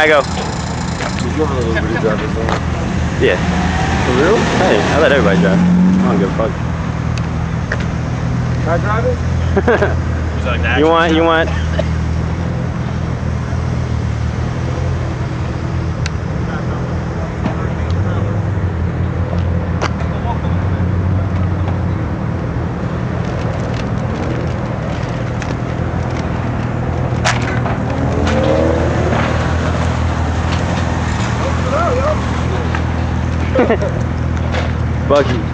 I go. You want a little bit of drive this one? Yeah. For real? Hey, I let everybody drive. I don't give a fuck. Can I drive it? You want? Buggy.